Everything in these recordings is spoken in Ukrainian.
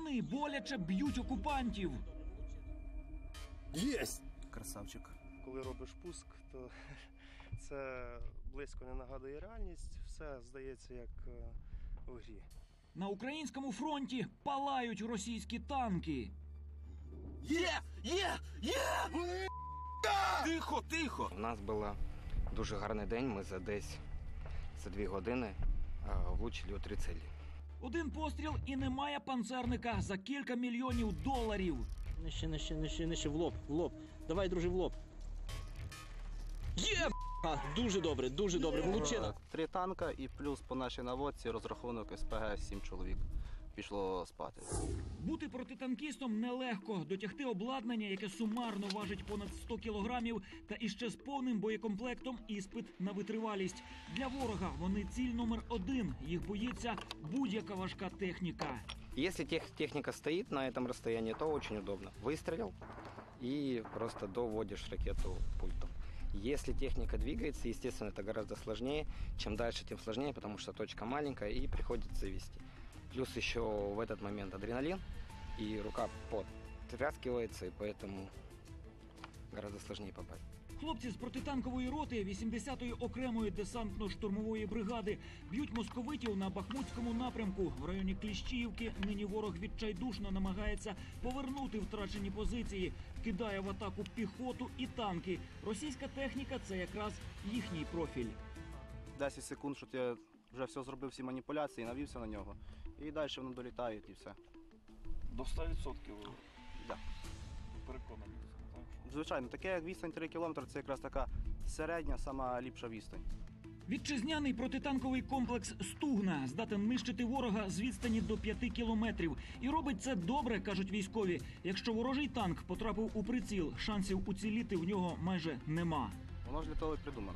Вони боляче б'ють окупантів. Єсть! Красавчик. Коли робиш пуск, то це близько не нагадує реальність. Все здається як в грі. На українському фронті палають російські танки. Є! Тихо, тихо! У нас був дуже гарний день, ми за 2 години влучили у 3 цілі. Один постріл і немає панцерника за кілька мільйонів доларів. Нижче, в лоб. Давай, друже, в лоб. Є! Дуже добре, влучено. 3 танка і плюс по нашій наводці розрахунок СПГ 7 чоловік пішло спати. Бути протитанкістом нелегко. Дотягти обладнання, яке сумарно важить понад 100 кілограмів, та іще з повним боєкомплектом іспит на витривалість. Для ворога вони ціль номер 1. Їх боїться будь-яка важка техніка. Если техника стоит на этом расстоянии, то очень удобно. Выстрелил и просто доводишь ракету пультом. Если техника двигается, естественно, это гораздо сложнее. Чем дальше, тем сложнее, потому что точка маленькая и приходится вести. Плюс еще в этот момент адреналин, и рука потряскивается, и поэтому гораздо сложнее попасть. Хлопці з протитанкової роти 80-ї окремої десантно-штурмової бригади б'ють московитів на Бахмутському напрямку. В районі Кліщіївки нині ворог відчайдушно намагається повернути втрачені позиції, кидає в атаку піхоту і танки. Російська техніка – це якраз їхній профіль. 10 секунд, що я вже все зробив, всі маніпуляції, навівся на нього. І далі воно долітає і все. До 100% ви Да. переконані? Звичайно, таке як відстань 3 кілометри, це якраз така середня, сама ліпша відстань. Вітчизняний протитанковий комплекс «Стугна» здатен нищити ворога з відстані до 5 кілометрів. І робить це добре, кажуть військові. Якщо ворожий танк потрапив у приціл, шансів уціліти в нього майже нема. Воно ж для того і придумано.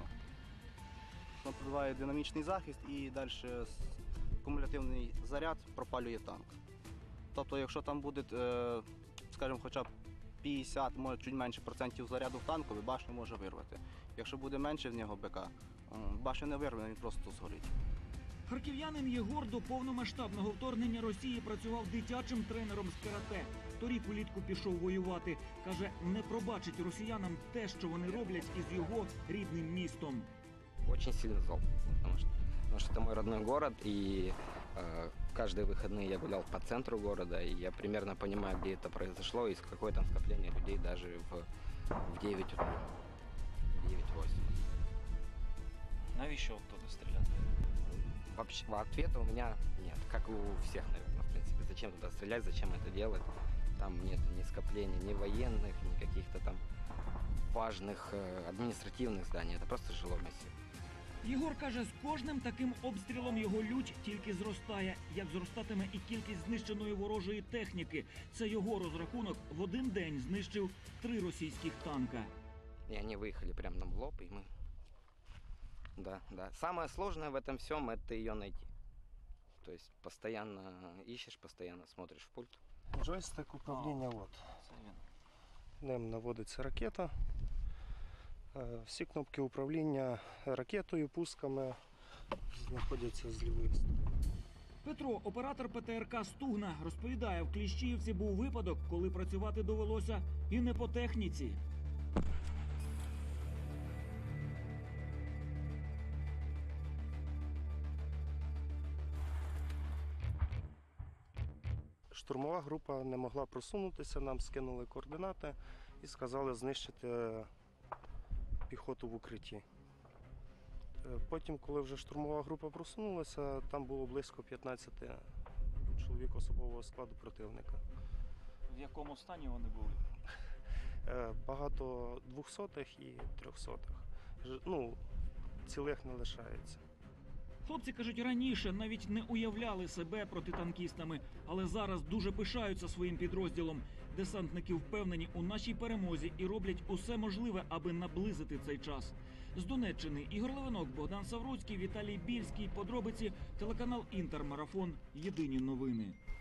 Воно пробиває динамічний захист і далі кумулятивний заряд пропалює танк. Тобто, якщо там буде, скажімо, хоча б 50, може чуть менше процентів заряду в танкові, башню може вирвати. Якщо буде менше в нього БК, башню не вирве, він просто згорить. Харків'янин Єгор до повномасштабного вторгнення Росії працював дитячим тренером з карате. Торік улітку пішов воювати. Каже, не пробачить росіянам те, що вони роблять із його рідним містом. Очень сильно зол, потому что это мой родной город, и каждые выходные я гулял по центру города, и я примерно понимаю, где это произошло, и какое там скопление людей даже в 9 утра, 9-8. Навіщо туди стріляти? Вообще, ответа у меня нет, как у всех, наверное, в принципе. Зачем туда стрелять, зачем это делать? Там нет ни скопления, ни военных, ни каких-то там важных административных зданий. Это просто жилой массив. Єгор каже, з кожним таким обстрілом його лють тільки зростає. Як зростатиме і кількість знищеної ворожої техніки. Це його розрахунок в один день знищив 3 російських танка. И они выехали прямо нам в лоб, и мы... Да. Самое сложное в этом всем – это ее найти. То есть постоянно ищешь, постоянно смотришь в пульт. Джойстик управління, от. Це він. Ним наводиться ракета. Всі кнопки управління ракетою, пусками знаходяться з лівої сторони. Петро, оператор ПТРК «Стугна», розповідає, в Кліщіївці був випадок, коли працювати довелося і не по техніці. Штурмова група не могла просунутися, нам скинули координати і сказали знищити піхоту в укритті. Потім, коли вже штурмова група просунулася, там було близько 15 чоловік особового складу противника. В якому стані вони були? Багато 200-х і 300-х. Цілих не лишається. Хлопці, кажуть, раніше навіть не уявляли себе протитанкістами, але зараз дуже пишаються своїм підрозділом. Десантники впевнені у нашій перемозі і роблять усе можливе, аби наблизити цей час. З Донеччини Ігор Левинок, Богдан Савруцький, Віталій Більський. Подробиці, телеканал «Інтермарафон». Єдині новини.